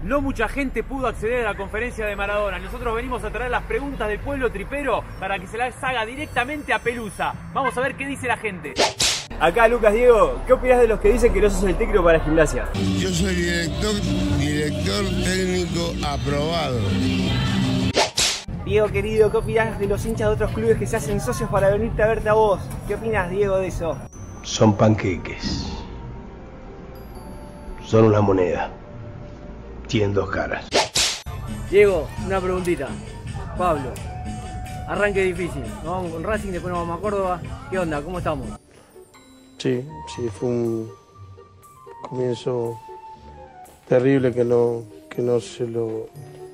No mucha gente pudo acceder a la conferencia de Maradona. Nosotros venimos a traer las preguntas del pueblo tripero para que se las haga directamente a Pelusa. Vamos a ver qué dice la gente. Acá Lucas, Diego, ¿qué opinas de los que dicen que no sos el técnico para Gimnasia? Yo soy director técnico aprobado. Diego querido, ¿qué opinas de los hinchas de otros clubes que se hacen socios para venirte a verte a vos? ¿Qué opinas, Diego, de eso? Son panqueques. Son una moneda. Tienen dos caras. Diego, una preguntita. Pablo, arranque difícil. Nos vamos con Racing, después nos vamos a Córdoba. ¿Qué onda? ¿Cómo estamos? Sí, fue un comienzo terrible que no se lo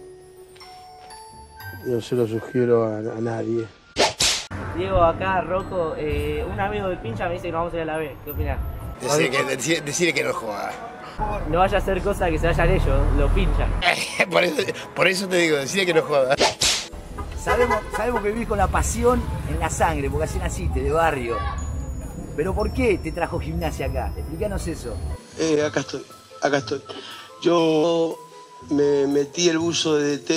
sugiero a nadie. Diego, acá Rocco, un amigo del pincha me dice que nos vamos a ir a la B. ¿Qué opinás? Decirle que no juega. No vaya a hacer cosa que se vayan ellos, lo pinchan. Por eso te digo, decirle que no juega. Sabemos que vivís con la pasión en la sangre, porque así naciste, de barrio. Pero ¿por qué te trajo Gimnasia acá? Explícanos eso. Acá estoy. Yo me metí el buzo de DT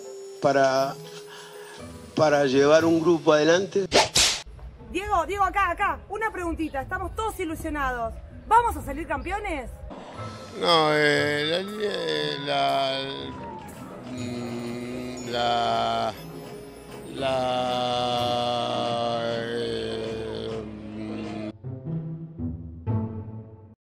para llevar un grupo adelante. Diego, acá, una preguntita. Estamos todos ilusionados. ¿Vamos a salir campeones? No, la